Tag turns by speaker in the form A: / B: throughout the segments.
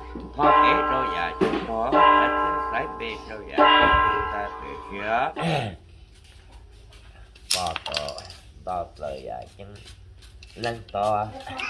A: hoa kế rồi dạ chúng có lấy bê rồi dạ ta về phía bỏ to lời dạ chân lên to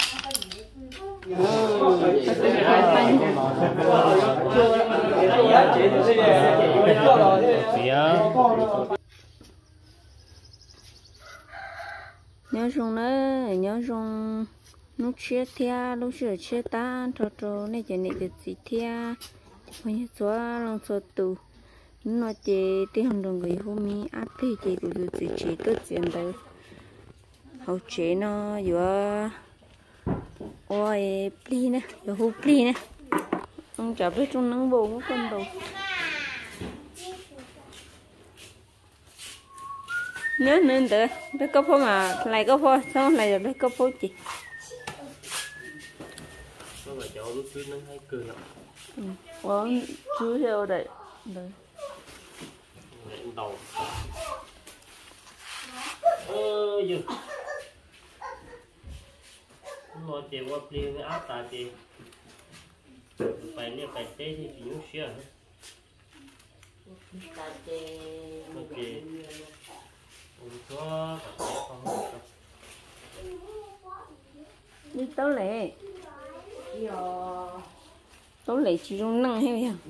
B: nhớ xong nữa nhớ xong lúc chia thia lúc chia ta cho này chỉ này được gì thia bây giờ xóa lòng xóa tù nó chỉ đi hàng đồng người hôm mi áp thì chỉ được chỉ tốt chuyện đấy hậu chế nó vừa ôi pli nè vừa hút pli nè ông chả biết trong nắng bầu có con đầu nhớ nên được biết có phố mà lại có phố xong lại được biết có phố chị
C: nó phải cho lúc trước nó hay cười lắm
B: có chú theo đây đây
C: đầu giờ nó chỉ qua pli với áp ta thì phải tê thì chỉ nhúng xíu hả ok
B: đi tấu lệ chỉ trong năng hay vậy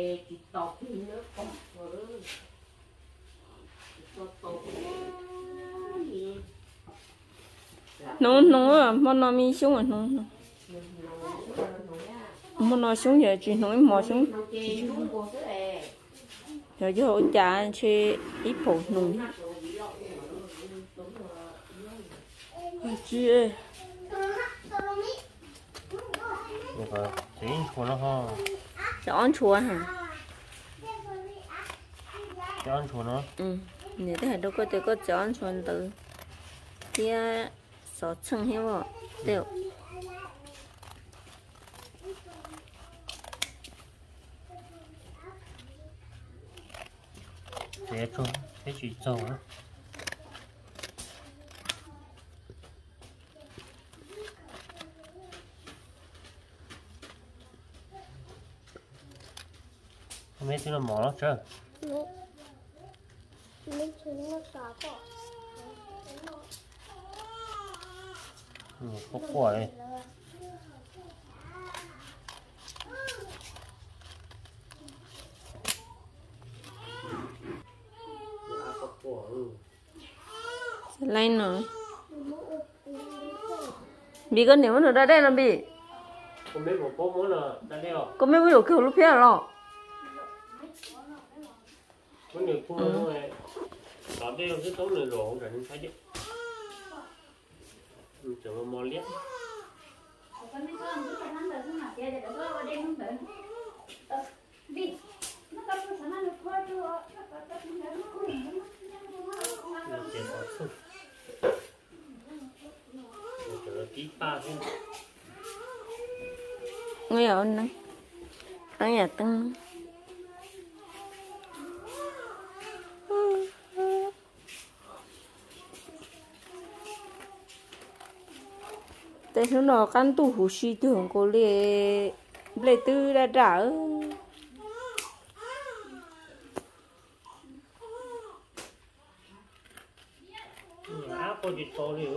B: nó nó mi xuống rồi nó xuống giờ chỉ nói mò xuống rồi cho hỗ trợ chơi ít phụ nùng chị
C: rồi chỉ của nó ho
B: chọn chùa hả
C: chọn của nó
B: nếu thế đâu có thể có chọn chùa từ kia sáu chân hết rồi đều
C: thế không thế chỉ trâu á mấy thứ nó mỏ nó chưa có quả đây
B: lấy nữa bị con nếu nó ra đây là bị
C: con mấy bộ muốn là ta đeo
B: con mấy bộ kiểu lúc kia rồi
C: con nhiều cô rồi đó đeo cái tấu này rồi rồi nên thấy chứ chẳng có mò liếc
B: nghe ổn nè tăng nhà tăng tại sao nó căn tủ hủ xì tưởng cô lệ tư đã trả
C: áp có gì to đi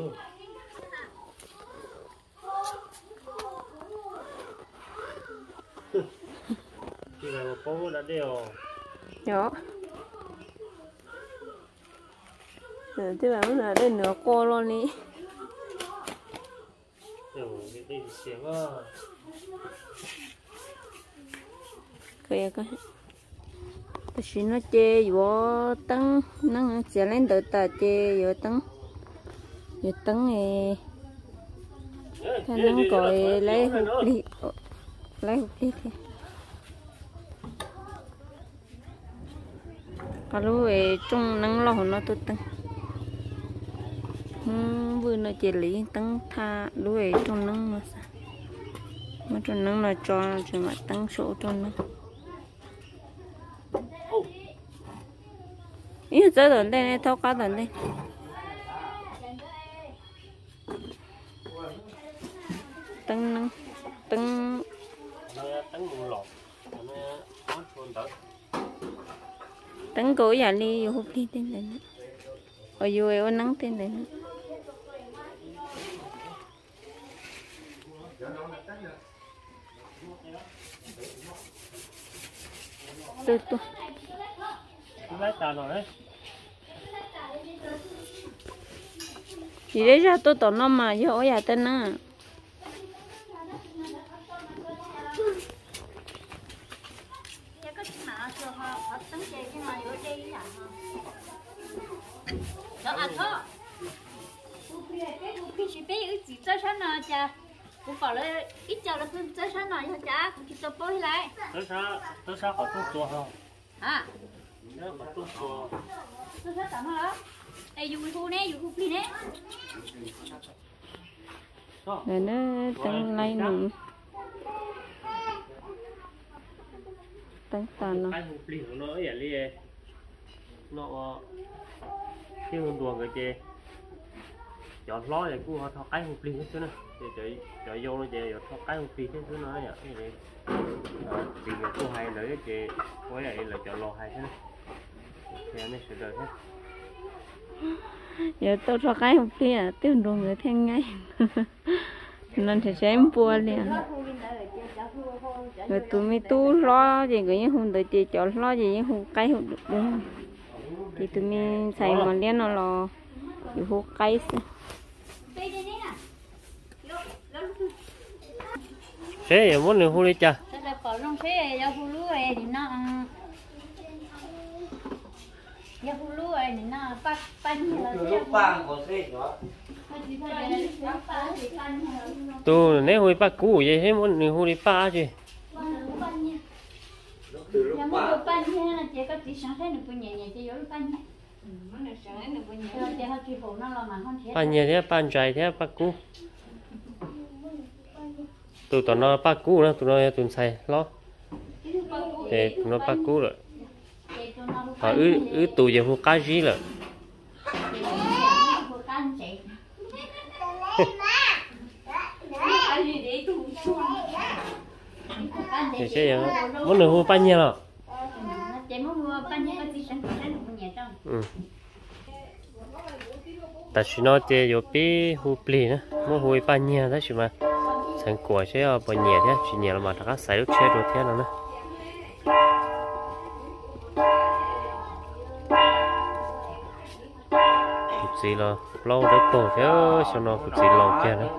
C: cái này một con đã đeo
B: đó rồi thế bảo là đây nửa cô luôn đi
C: cái xiềng á
B: cái tôi xin nó chê vô tăng nó sẽ lên tới ta chê vô tăng này nó gọi lấy hộp đi thì cả lúc về trong nắng lò nó tôi tăng vừa nó chỉ lý tăng tha lúc về trong nắng mà trong nắng là cho mà tăng số trong nắng ý giờ đến đây này thao cá đến đây tăng nắng tăng
C: tấn mù lọt nó có chuồn tới
B: tấn cổ giả đi vô hút đi tên đấy nữa ở dưới ở nắng tên đấy nữa từ từ
C: lấy tao rồi đấy
B: thì đấy ra tôi tao nó mà vô ở nhà tên á
D: đó à thôi chỉ biết chỉ chơi sáng nào cha cũng bảo là ít giờ là tôi chơi sáng nào cho cha cũng chỉ tập bơi lại
C: tới sao họ tung chùa không
D: à
C: nó họ tung chùa
D: tôi sẽ tắm hả đây dùng khu nè dùng khu pin nè
B: rồi nó tăng lấy nữa tăng tàn nó
C: cái hộp lì của nó vậy đi nó cái hộp đùa cái gì chọn lo vậy cũng họ thọ cái hộp lì hết chứ nè để cho vô nó về thọ cái hộp lì hết chứ nó vậy cái này tiền người cô hay nữa chị với lại là chọn lo hay thế này thì anh ấy sẽ đợi hết
B: giờ tôi cho cái hộp kia tiêu đồ người thêm ngay nên thì sẽ em bua liền rồi tụi mi tu lo gì cái như không đợi chị chọn lo gì như không cái hộp được đâu thì tụi mi xài mà liên nó lo thì hộp cái
C: thế giờ muốn được hôn đi cha
D: thế là có trong thế giờ phụ lúa thì nó giờ phụ lúa thì nó bắt
A: lúc ba có thế đó
C: tôi nếu hôi ba cũ vậy thế muốn được hôn đi ba chứ
D: nhà mua đồ pan nha là chỉ có chỉ sáng thế được nhẹ nhẹ chỉ vô pan nha rồi chỉ họ chỉ phụ nó là mà không thể
C: ba nhà thế ba trái thế ba cũ tụi nó ba cũ nữa tụi nó tụi xài lo để tụi nó ba cũ rồi họ ứ tụi giờ mua cá gì rồi thì sẽ giờ muốn được mua ba nhà rồi ta chỉ nói chơi vô bí hụp lì nữa mua hụi ba nhà đó chứ mà thành quả sẽ ở bên nhà thế chỉ nhà là mà các xài được chơi được thế nào nữa hụp gì là lâu được tổ thế cho nó hụp gì lâu kia nữa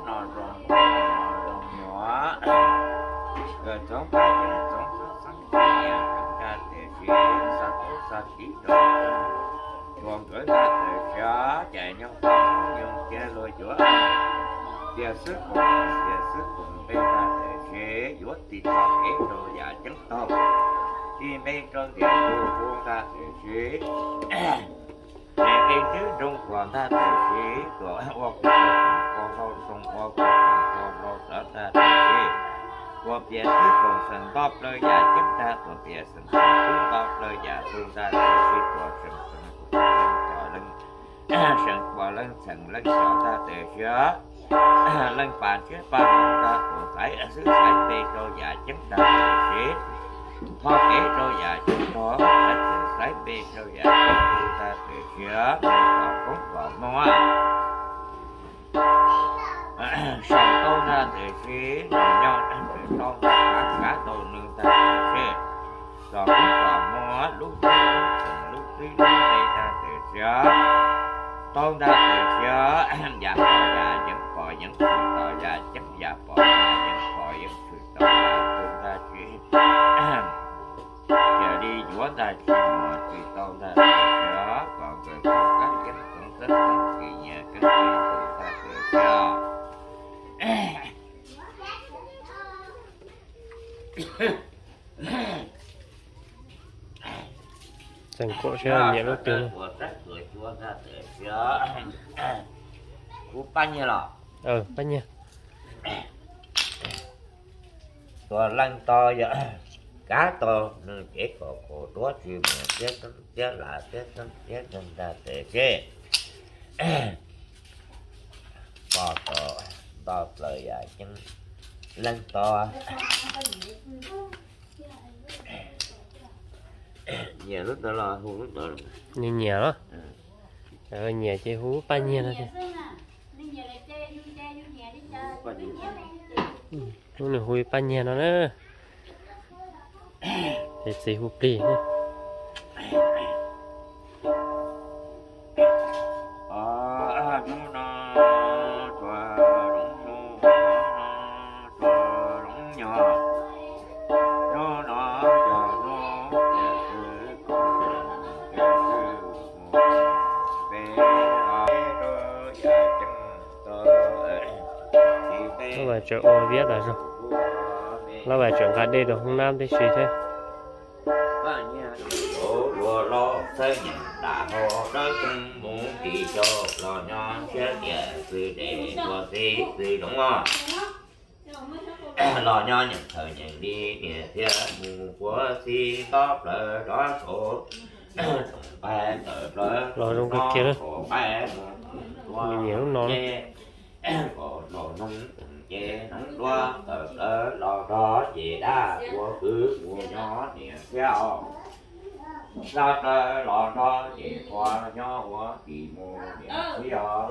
A: rồi trong cái trong sáng nhà cả để chỉ sát chỉ rồi còn cỡ ra từ gió chạy nhau nhưng kia lôi chúa kia sức cùng bên ta để chế chúa thì thọ cái đồ giả chứng tao thì bên trong tiền buông ta để chế để bên thứ trung còn ta để chế của hoặc còn đâu trong hoặc còn đâu sợ ta để chế của bia sức còn sần bóp lời giả chứng ta của bia sần cũng bóp lời giả phương ta để chế của sần sân qua lần sân lần sau ta để chứa lần bàn chứa ba ta còn phải ở xứ phải bê rồi giả chứng ta để thoa kế rồi giả chứng đó ở xứ phải bê rồi giả chứng ta để chứa còn cũng còn mua sòng câu ta để chế nhau để con cá đồ nương ta để chế còn cũng còn mua lúc đây ta để chứa con ta từ chớ dạ bò dạ vẫn bò vẫn sự tò dạ chắc dạ bò dạ vẫn bò vẫn sự tò con ta chuyện giờ đi chúa ta chuyện mà thì con ta từ chớ còn về con các chân cũng rất là kỳ nhà các con ta từ chớ
C: thành cổ sẽ nhẹ lúc tiền
A: của bánh như lọ
C: bánh nha
A: còn lăn to vậy cá to nên chỉ có cổ đó chuyện mà chết lại chết nên ta để chế bò to lời dạ chân lăn to nhà lúc đó là hú lúc đó
C: nhiều nhẹ đó nhẹ chơi hú ba nhẹ đó hú này hú ba nhẹ nó nữa để chơi hú pli nữa là chỗ ô viết là rồi là bài chuyện cả đây được hôm nam thì suy thế
A: của lo xây đã hồ đó chung muốn đi cho lo nhon chết nhẹ từ để của tí đúng không lo nhon nhận thời nhận đi nhẹ thiên mù của si tóc lỡ đó số bài tờ lỡ
C: lo trong cái kia đó mình nhớ nó
A: có lo nông chè nắng đoa tờ lỡ lo đó về đa của cứ mùa nhỏ nhẹ theo ra tờ lo đó về qua nhỏ của kỳ mùa nhẹ theo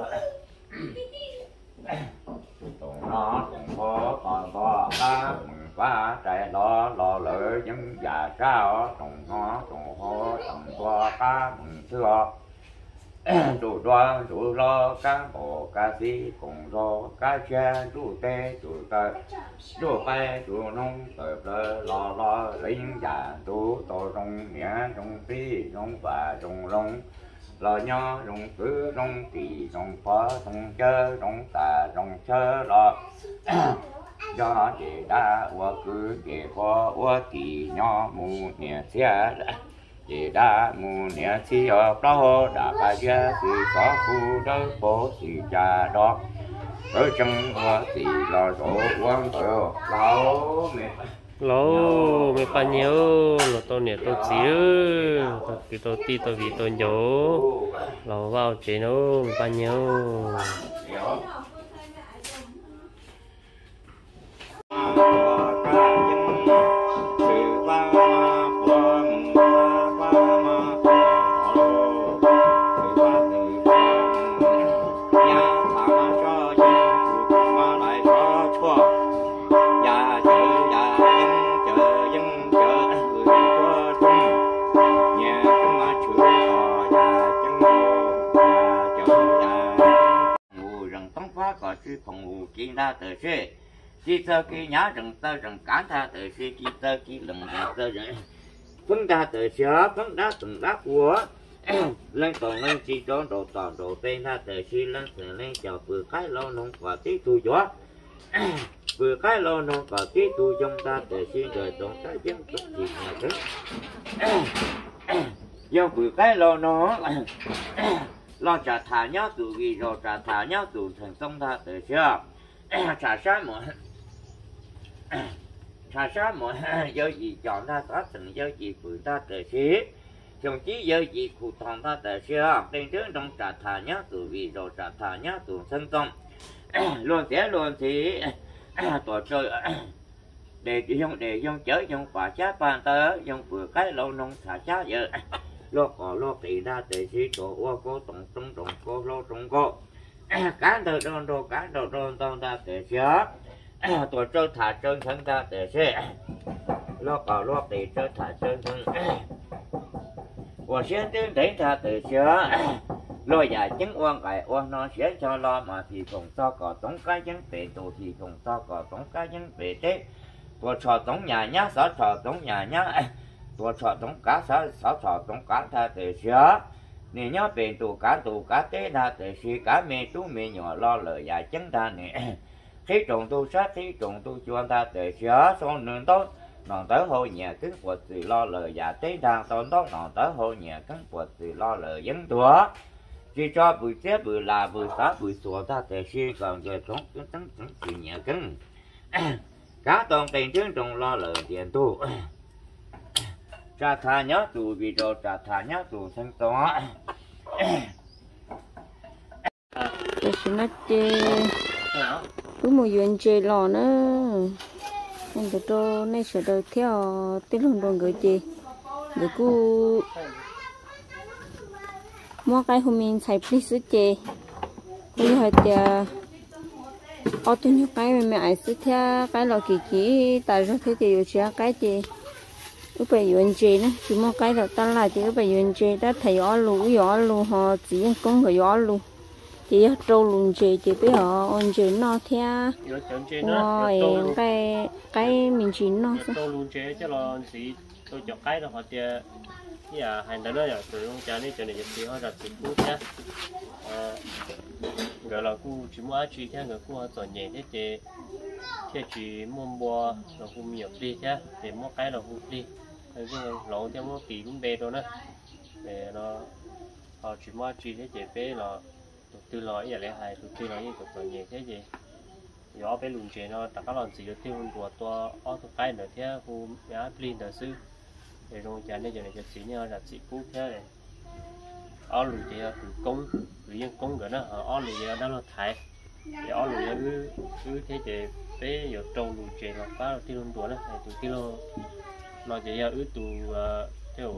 A: tụng nó tụng có cá trái lo lỡ những già sao tụng nó tụng hô tụng qua cá mừng xưa chủ đoan chủ lo cá bộ cá sĩ cùng lo cá cha chủ tê chủ tờ chủ bay chủ nông tờ lo lính già chủ tổ trong nhã trong phi trong và trong lông lo nho trong cứ trong kỳ trong phó trong chơ trong tà trong chơ lo do chị đã qua cứ chị qua qua kỳ nho mù nhẹ xe chị đã mù nhẹ chi ở đó đã cả gia thì có khu đất bố thì cha đó ở trong hoa thì lo số quan thờ lâu mẹ
C: lâu mẹ pa nhiều là tôi nè tôi xíu thì tôi ti tôi vì tôi nhớ lâu vào chế nó mẹ pa nhiều
A: ta tự sĩ chỉ sơ khi nhá rừng tơ rừng cán ta tự sĩ chỉ sơ khi lừng rừng tơ rừng phân ta tự sĩ phân đá từng đá của lên còn lên chỉ đón đồ tỏ đồ tên ta tự sĩ lên từ lên chào vừa cái lâu nông và tí tu gió vừa cái lâu nông và tí tu dông ta tự sĩ đời tổng ta dân tục gì mà thế do vừa cái lâu nó lo trả thả nhau tụ gì rồi trả thả nhau tụ thành công ta tự sĩ trả sát mọi do gì chọn ta có từng do gì phụ ta tự sĩ chồng chí do gì phụ thằng ta tự sĩ tên trước trong trả thả nhá tụ vì rồi trả thả nhá tụ thành công luôn thì tổ chơi để dùng chở dùng quả chát bàn tớ dùng vừa cái lâu nông thả chát giờ lo tỷ ra tự sĩ tổ qua cô tổng trong cô lo trong cô cán đồ đồn ta để xớ tổ chơi thả chân thân ta để xế lo bảo lo để chơi thả chân thân và先đến thấy ta để xớ lo giải chứng oan cải oan nó sẽ cho lo mà thì cùng cho có tổng cái chứng về tổ thì cùng cho có tổng cái chứng về thế tổ trò tổng nhà nhá sở trò tổng nhà nhá tổ trò tổng cá sở trò tổng cá ta để xớ nè nhớ về tù cá tế ta để suy cá mẹ chú mẹ nhỏ lo lời giải chứng ta nè khi trồng tu sát khi trồng tu chuan ta để xóa son nương tốt nòng tới hồi nhà cứng quật thì lo lời giải tế đang tôn tốt nòng tới hồi nhà cứng quật thì lo lời dân tua chỉ cho bùi chết bùi là bùi phá bùi sủa ta để suy còn về sống tấn thì nhà cứng cá toàn tiền trước trồng lo lời tiền tu trả thà nhớ tù vì rồi trả thà nhớ tù sinh toán
B: tôi sẽ nói chơi cứ một chuyện chơi lò nữa anh tụi tôi nay sẽ được theo tiếng hồn đoàn gửi chị người cô mua cái hôm mình xài pli sữa chè bây giờ thì ở tôi nhớ cái mẹ ấy sữa theo cái lò kỳ tại sao thế thì chỉ cái gì lúc bây giờ chè nữa chỉ mua cái là ta lại thì lúc bây giờ chè đã thấy ở lù họ chỉ công người ở lù thì trâu lùn chè thì bây giờ ăn chè nó theo cái mình chỉ nó
C: trâu lùn chè chứ là gì tôi chọn cái đó họ chè giờ hành đó rồi tụi ông cha này cho này thì họ đặt tiền cũ nhá gọi là cu chỉ mua chỉ theo người cu họ chọn nhẹ thế thì theo chỉ mua bò là cu nhiều đi chứ để mua cái là cu đi rồi cái lẩu theo mua kỳ cũng bê rồi đó để nó họ chỉ mua chỉ thế thì bê là từ lỗi giờ lại hay từ lỗi như tụi chọn nhẹ thế gì gió bê lùn chè nó tất cả làm gì được tiêu của tôi ở tụi cái nữa theo cu giá pin đó xứ để rồi cha này giờ này cho chỉ nhau là chỉ cú thế này ở lùi thì từ công vì nhân công rồi đó ở lùi giờ đó là thải để ở lùi cứ thế thì bé giờ trâu lùi chè là phá là tiêu đùa đó này từ kilo nó chỉ là từ theo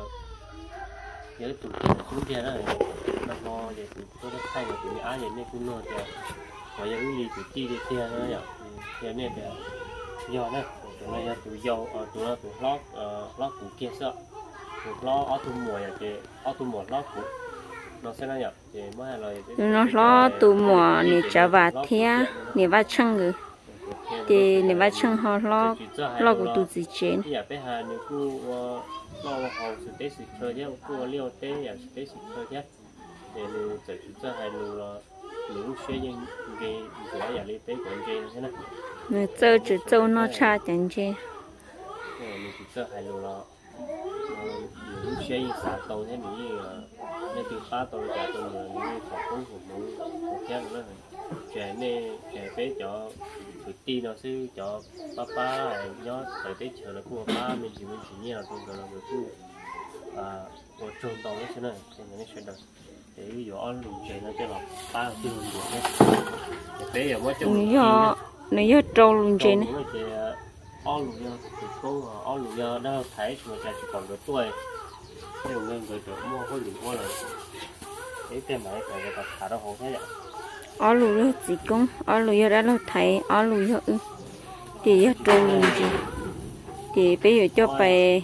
C: nhớ từ xuống kia đó nó ho để từ tôi đã thay rồi từ á vậy nên cũng lo thì rồi giờ đi từ chi đi kia đó nhở giờ này thì do đó tụi nó tụi dâu tụi nó tụi lót củ kia sợ tụi lót ở tụi mùa thì ở tụi mùa lót củ nó sẽ nói nhập thì mới là
B: nó lót tụi mùa này trả vặt thea này vắt chân người thì này vắt chân họ lót của tụi gì trên
C: giờ bé hà nếu cô lo hậu sự tế sự chơi nhé cô liêu tế giờ sự tế sự chơi nhé để nếu giờ chúng ta hay là nếu suy những cái gì đó giờ lấy tế còn chơi thế này
B: người chơi chỉ chơi nó cha chẳng chơi
C: mình chỉ chơi hay là những chơi sạt tàu thế này nên từ phá tàu cả tàu là những phòng công của mình theo nữa trẻ này trẻ bé cho tụi ti nó sư cho papa nhớ tới tết chờ là cô ba mình chỉ nhớ là tôi là người cô một trường tàu đấy thế này thì nó sẽ được để ví dụ ăn lùn trẻ nó cho là ba tiêu được đấy bé giờ mới trong
B: nếu như trâu luôn trên này
C: ăn lùn nhau thì có ăn lùn nhau đó thấy mà chỉ còn được tuổi nhiều người người mua có lùn mua là cái tiền này phải là thả đâu không thế vậy
B: ăn lùn chỉ công ăn lùn đã là thấy ăn lùn thì trâu luôn trên thì bây giờ cho bé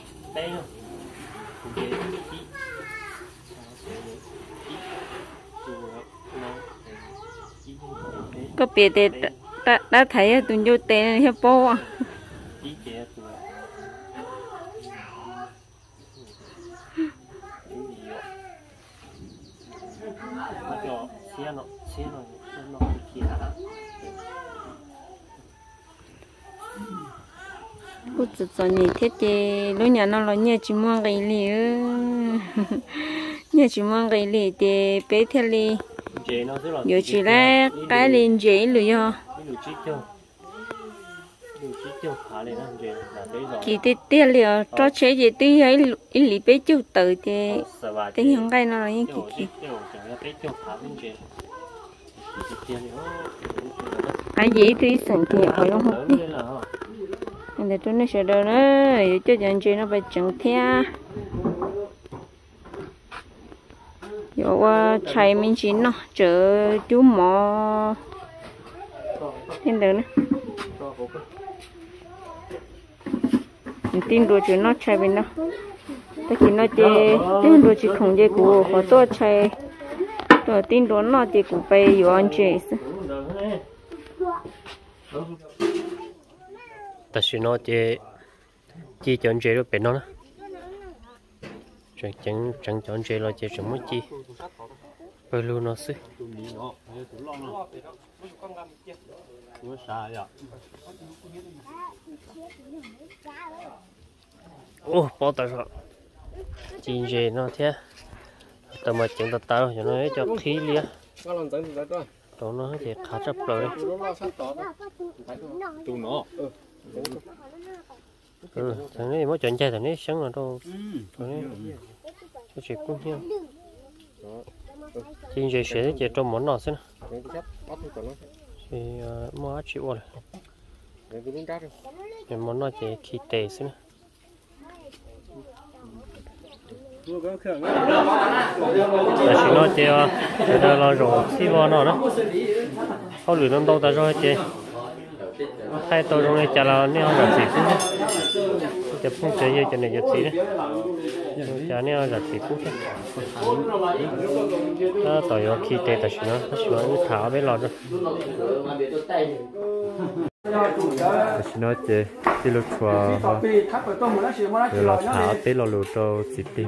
B: có bé để đã thấy tụi vô tên hay po cô tự cho nhỉ thế thì lúc nhà nó là nhà chỉ mua cái gì nhà chỉ mua cái gì thì bé theo đi giờ chỉ là cái liền dễ rồi ha chỉ thì tiền liệu cho chế gì tí ấy lý bé chịu tự thì tình hình cái nó là như kỳ cái gì thì sẵn thì ở trong hộp đi để tôi nó sẽ đâu nữa cho dàn chơi nó phải chẳng theo giờ qua chạy mình chỉ nó chở chú mò thêm được nữa tin đồ chỉ nó chạy bên đó tất nhiên nó chỉ tin đồ chỉ không dễ của họ tôi chạy rồi tin đồ nó chỉ của bay giờ anh chơi
C: ta xin nó chỉ chọn chơi được bên nó chẳng chọn chơi là chơi chẳng muốn chi bây luôn nó xí ô bỏ tay rồi chỉ chơi nó thế tao mà chẳng tao cho nó cho khí lia đó nó thì khá chấp rồi thằng này mới chọn chơi thằng này sáng là đâu thằng này cho chị cũng hiểu chị chơi sẽ chơi trong món nào xem thì mua chịu rồi món nào chơi khi tệ xem chỉ nói chơi người ta lo rồi xí vào nó đó không lừa nó đâu ta rồi chơi hai tôi trong này chả là nếu là gì cũng chụp không chơi gì cho này giật gì đấy chả nếu là gì cũng đó tôi ở khi tê ta chỉ nói thả bên lọt rồi chỉ nói chơi đi lúc chùa rồi lọt thả bên lọt lụt đâu chỉ tin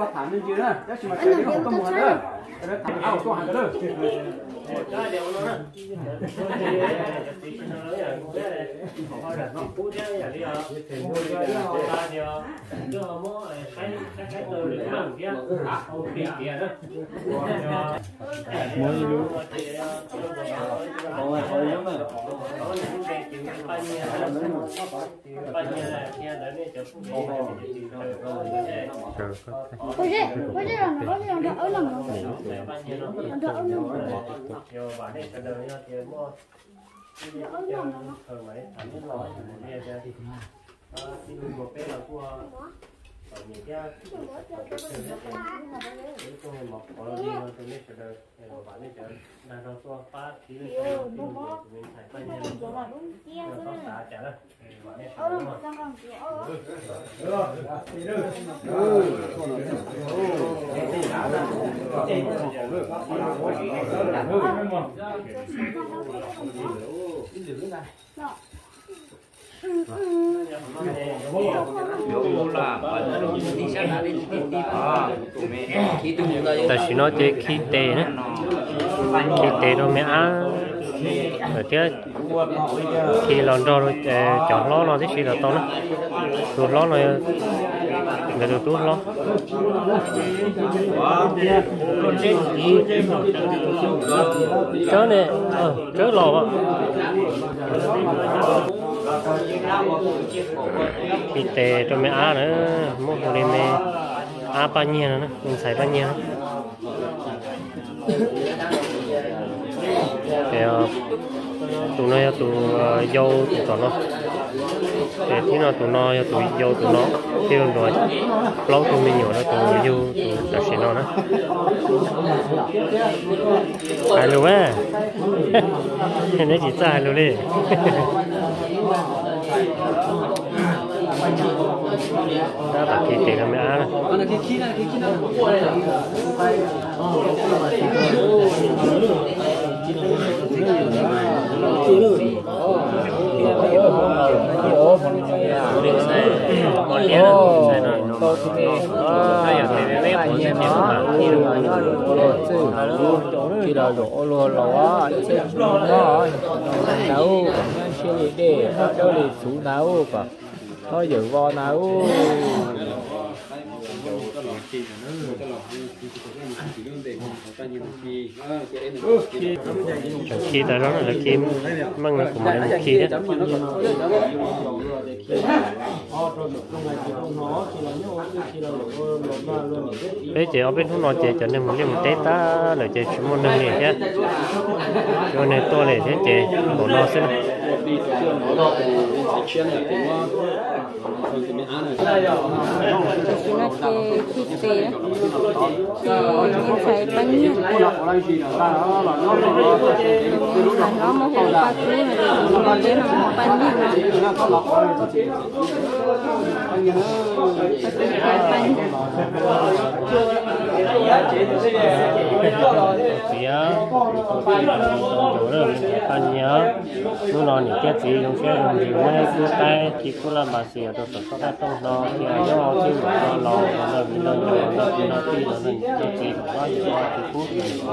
C: ta chỉ nói chơi khi tê nữa khi tê đâu mẹ ở kia khi lon rồi chọn ló nó thì là to nó tuột ló này người được tuột ló chớ này chớ lò khi tê cho mẹ á nữa mua hồ đi mẹ á bao nhiêu nữa mình xài bao nhiêu thì tụi nó tụi dâu tụi nó để tí nào tụi nó tụi dâu tụi nó tiêu rồi lâu tụi mình nhiều đó tụi dâu tụi đặc sĩ nó đó ai luôn á nên chỉ sai luôn đi ta đặt kỳ tiền làm á
E: khi là lỗ lỗ lỗ sẽ nó nấu sẽ để đâu để xuống nấu cả nó giữ vo nấu
C: khi ta nói là kim mang lại của mình một khi đấy thế chị ở bên nó chị cho nên một liên một tết ta là chị chúng mình nâng liền chứ cho nên tôi này thế chị của nó sẽ
B: nó chơi khi tê thì phải bao nhiêu nó mà hồ ba cú này nó để nó bao
C: nhiêu nó nói những cái gì trong xe trong gì ngay cứ tay chỉ cứ làm bà xì ở đâu có cái tông nó thì ai đó chứ nó lo nó bị nó thì nó nên cái gì nó gì đó thì phút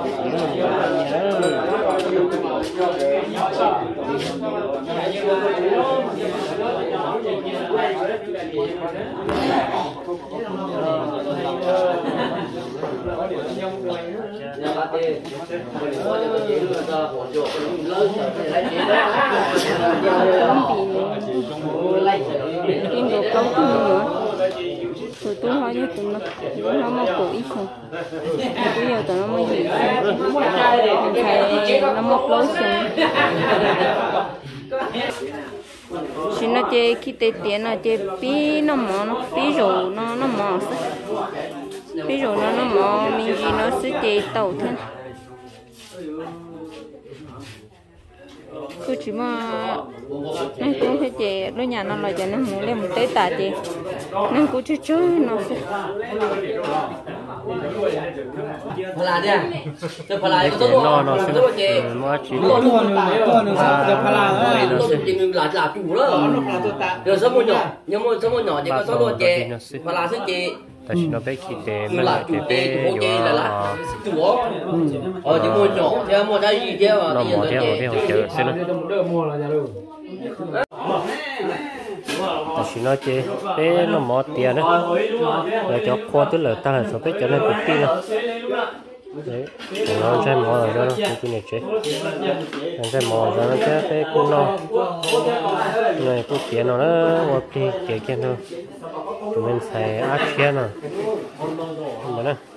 B: kim đồ câu tụi nữa tụi tôi hỏi như tụi nó mà cổ ít không bây giờ tụi nó mới gì mình phải nó một lối xuống xin nó chơi khi tê tiền nó chơi pi nó mỏ nó pi rồi nó mỏ ví dụ nó mò mình gì nó sẽ chế tàu thân cứ chỉ mà nó cũng phải chế đôi nhà nó là cho nó muốn lên một tới tả chế nó cũng chơi nó sẽ
F: Pala dia. Cái pala
C: cái
F: cái
C: chế
F: tốt
C: nó sẽ mà chỉ có
F: là chủ đó. Rồi số nhỏ, nhưng mà số nhỏ chỉ có số đôi chè. Pala số chè.
C: tại vì nó bé khi để mà
F: Là
C: lại
F: chủ
C: để
F: chè, chủ chè là chủ. Chỉ mua nhỏ, chứ mua cái gì chứ mà
C: nó
F: tiền
C: mò
F: rồi
C: theo
F: chè.
C: họ chờ xem tại vì nó chế bé nó mò tiền đó rồi cho khoa tức là ta là số bé cho nên cũng tin đâu đấy nó chơi mò rồi đó nó cũng này chế nó chơi mò rồi nó chơi bé cũng nó này cũng tiền nó ok kể kia thôi tụi mình xài ác kia nè mà nè